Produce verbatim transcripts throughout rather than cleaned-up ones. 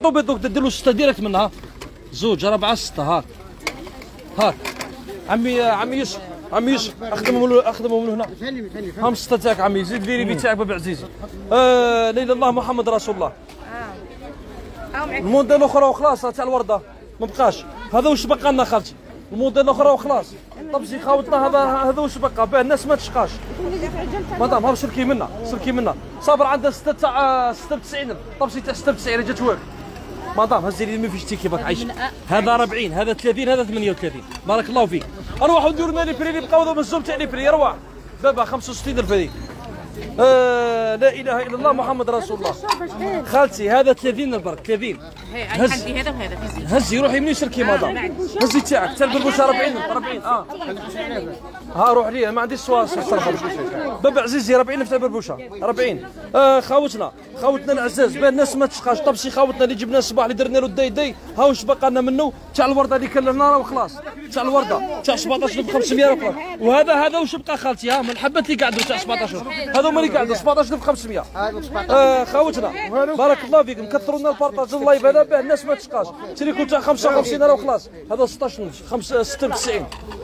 طوبيط دوك دير له سته ديريكت منها. زوج أربعة ستة هاك هاك. عمي عمي يوسف عمي يوسف اخدمهم اخدمهم من هنا. هم سته تاعك عمي. زيد لي ريبي تاعك بابي عزيزي. آه لا اله الا الله محمد رسول الله. اه الموديل الاخرى وخلاص تاع الورده ما بقاش. هذا واش بقى لنا خالتي. الموديل الاخرى وخلاص. طبسي خاوتنا هذا هذا واش بقى باه الناس ما تشقاش. مدام ها سلكي منا سلكي منا. صابر عندها سته تاع ستة وتسعين. طبسي تاع ستة وتسعين جات واقف. مدام هزي لي ما فيش تيكي باك عايش. هذا أربعين هذا ثلاثين هذا ثمانية وثلاثين. بارك الله فيك. اروحوا نديروا لنا لي بري اللي بقاو من الزوم تاع لي بري. روح بابا خمسة وستين ألف هذيك. آه لا اله الا الله محمد رسول الله. خالتي هذا ثلاثين البرك ثلاثين. هز عندي هذا وهذا في هزي روحي منين سلكي مدام. هزي تاعك تاع البربوشه أربعين أربعين. اه ها روح لي ما عنديش سواس. بابا عزيزي أربعين تاع البربوشه أربعين. آه خاوتنا خاوتنا العزاز باه الناس ما تشقاش. طبسي خاوتنا اللي جبنا الصباح اللي درنا له الداي داي ها واش بقى لنا منه تاع الورده اللي كلفنا راه وخلاص. تاع الورده تاع سبعطاش ألف وخمسمية وخلاص. وهذا هذا واش بقى خالتي ها من الحبات اللي قعدوا تاع سبعطاش هذو هما اللي قعدوا سبعطاش ألف وخمسمية. آه خاوتنا بارك الله فيكم كثروا لنا البارطاج اللايف هذا باه الناس ما تشقاش. تريكو تاع خمسة وخمسين راه وخلاص. هذا ستطاش خمسة ستة وتسعين.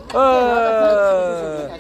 آه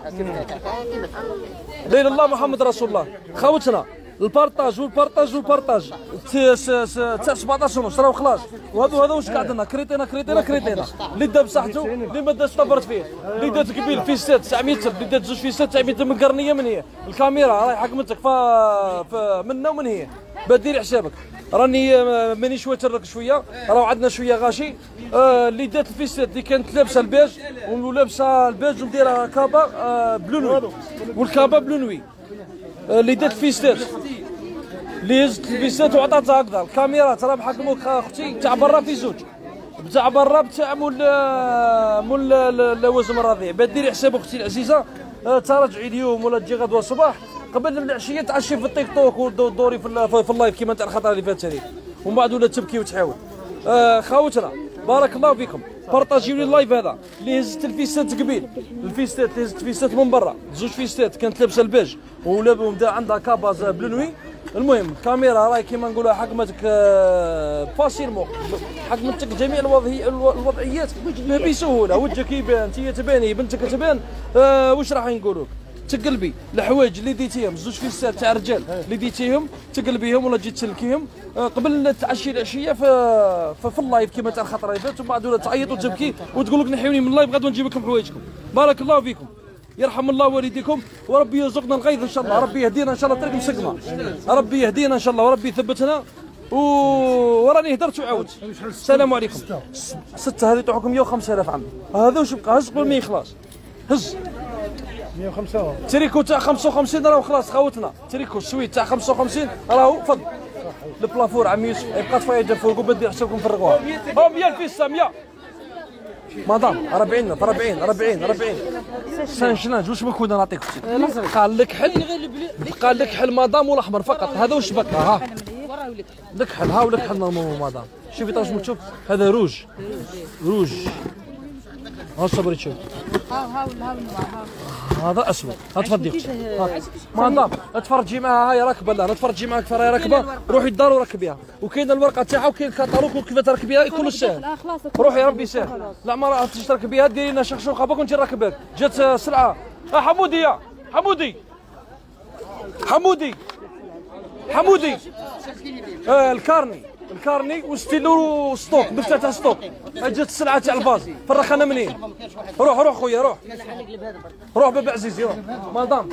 لا اله الا الله محمد رسول الله. خاوتنا البارطاج والبارطاج والبارطاج تاع سبعطاش ونص راه خلاص. وهذا هذا واش قعدنا كريتينا كريتينا كريتينا اللي دا بصحته اللي ما داش طبرت فيه اللي دات قبيل فيسات تسعمية ألف اللي دات زوج فيسات تسعمية ألف من قرنيه من هي الكاميرا راهي حكمتك ف منا ومن هي بديري حسابك. راني مانيش واترك شويه راهو عندنا شويه غاشي. آه اللي دات الفيسات اللي كانت لابسه البيج ولابسه البيج ومديرها كابا آه بلو نوي والكابا بلو نوي. آه اللي دات الفيسات اللي هزت الفيسات وعطاتها هكذا. الكاميرات راه محكموك اختي تاع برا في زوج بتاع برا بتاع مول مول لوازم الرضيع. بديري حساب اختي العزيزه. آه تراجعي اليوم ولا تجي غدوه الصباح قبل من العشيه تعشي في التيك توك ودوري في, في اللايف كيما تاع الخطره اللي فاتت هذيك ومن بعد ولا تبكي وتحاول. آه خاوتنا بارك الله فيكم بارطاجيو لي اللايف هذا اللي هزت الفيسات قبيل. الفيسات اللي هزت فيسات من برا زوج فيسات كانت لابسه البيج ولا عندها كاباز بلونوي. المهم الكاميرا راهي كيما نقولها حكمتك فاسيلمون حكمتك جميع الوضعيات بسهوله. وجهك يبان انت تباني بنتك تبان. آه واش راح نقولوك تقلبي الحوايج اللي ديتيهم زوج فيسات تاع رجال اللي ديتيهم تقلبيهم ولا تجي تسلكيهم قبل تعشي العشيه في في اللايف كيما تاع الخطره اللي فاتت ومن بعد ولا تعيط وتبكي وتقول لك نحيوني من اللايف غدوه نجيب لكم حوايجكم. بارك الله فيكم يرحم الله والديكم وربي يرزقنا الغيظ ان شاء الله. ربي يهدينا ان شاء الله طريق مسقمه. ربي يهدينا ان شاء الله وربي يثبتنا. و... وراني هدرت وعاودت. السلام عليكم. سته هذه تعطيكم مية وخمسة آلاف عمي. هذا واش بقى هز قبل ما يخلص هز مية وخمسة. تريكو تاع خمسة وخمسين راهو خلاص خاوتنا. تريكو السويت تاع خمسة وخمسين راهو فض. البلافور عمي يوسف يبقى طفايه فوق وبدي حسابكم فرقوها. ها مية الفيسه مية. مدام أربعين أربعين أربعين أربعين. سانشلانج واش بكون نعطيك اختي. قال لك حل قال لك حل مدام والاحمر فقط. هذا واش بقى ها لك حل ها ولك حل مدام. شوفي تاش تشوف هذا روج روج ها صبري تشوف هذا اسود. تفضلي اختي مدام تفرجي معها هاي راكبه. لا تفرجي معها كثر هاي راكبه روحي للدار وركبيها. وكاين الورقه تاعها وكاين الكتالوج وكيف تركبيها كل سهل. روحي ربي سهل. لا ما راح تركبيها ديري لنا شخشوخه باك ونجي نركبك. جات سلعه اه حمودي يا حمودي حمودي حمودي آه الكارني الكارني وستيلو ستوك مفتاح تاع ستوك. جات السلعه تاع الباز فرخ انا منين. روح روح خويا روح روح بابا عزيزي روح مدام.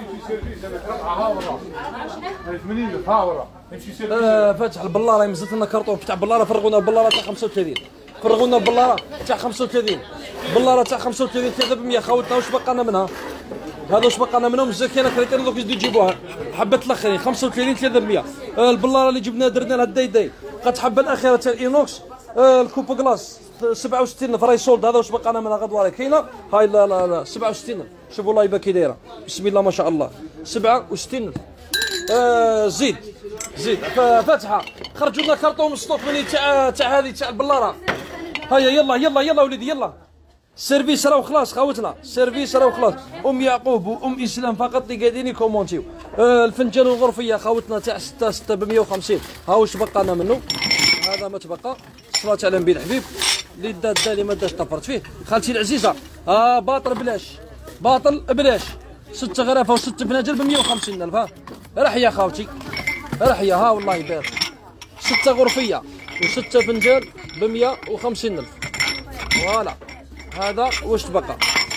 آه فاتح البلاره مزت لنا كرطون تاع بلاره. فرغونا البلاره تاع خمسة وثلاثين فرغونا البلاره تاع خمسة وثلاثين بلاره تاع خمسة وثلاثين ثلاثة بالمية. خاوتنا واش بقى لنا منها. هذا واش بقى لنا منهم الزكينه كريتين دوك يزيدوا يجيبوها حبه الاخرين خمسة وثلاثين ثلاثة بالمية. آه البلاره اللي جبنا درنا لها الداي داي قد حبه الاخيره تاع الاينوكس. آه الكوب كلاس سبعة وستين ألف راهي سولد. هذا واش بقى لنا منها غدوه راهي كاينه. هاي لا لا لا سبعة وستين ألف. شوفوا اللايبه كي دايره بسم الله ما شاء الله سبعة وستين ألف. آه زيد زيد فاتحه خرجوا لنا كرطون ستوك مني تاع تاع هذه تاع البلاره. هيا يلا يلا يلا وليدي يلا. السيرفيس راهو خلاص خاوتنا السيرفيس راهو خلاص. ام يعقوب وام اسلام فقط اللي قاعدين يكومونتيو. آه الفنجان الغرفيه خاوتنا تاع ستة ستة ب مية وخمسين. ها واش بقى لنا منه. هذا ما تبقى. صلاه على نبي الحبيب اللي دا دا اللي ما داش طفرت فيه. خالتي العزيزه اه باطل بلاش، باطل بلاش، ست غرافه وست فناجل ب مية وخمسين ألف. ها رح يا خاوتي رح يا ها والله يبارك. ستة غرفيه وستة فنجان ب مية وخمسين ألف. فوالا هذا واش تبقى.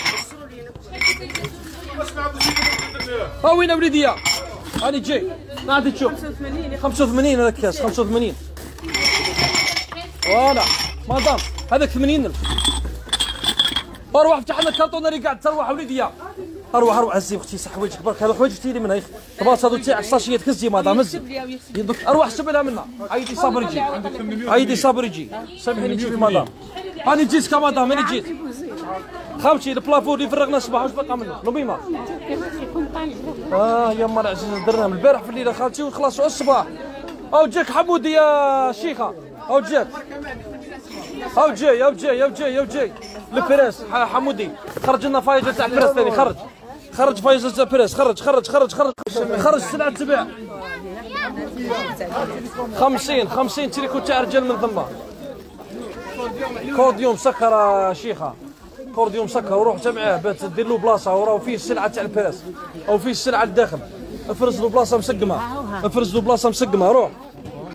ها وين وليدي هاني جاي نعطي تشوف خمسة وثمانين هذاك الكاس خمسة وثمانين. فوالا مدام هذاك ثمانين ألف. اروح افتح لنا الكرتونه اللي قاعد تروح وليدي. اروح اروح هزي اختي صح حوايجك برك. هذو حوايج جبتي لي منها يا اخي. طباس هذو تاع الساشيات كزي مدام هزي يدك. اروح حسب لها منها. عيدي صابر يجي عيدي صابر يجي. سامحيني جيبي مدام. هاني جيت كمدام هاني جيت. خاوتي البلافور اللي فرغنا الصباح واش بقى منه لبيمه. اه يا مال عزيز درنا من البارح في الليله خالتي وخلاص الصباح. او جاك حمودي يا شيخه او جاك او جاي او جاي او جاي او جاي البريس حمودي. خرج لنا فايزه تاع بريس ثاني. خرج خرج فايزه تاع بريس. خرج خرج خرج خرج خرج سلعه تباع خمسين خمسين تريكو تاع رجال من ثما. كورديوم مسكر شيخه كورديوم مسكر وروح جمعيه بات دير له بلاصه وراه فيه السلعه تاع البريس او فيه السلعه الداخل. افرز له بلاصه مسقمه افرز له بلاصه مسقمه روح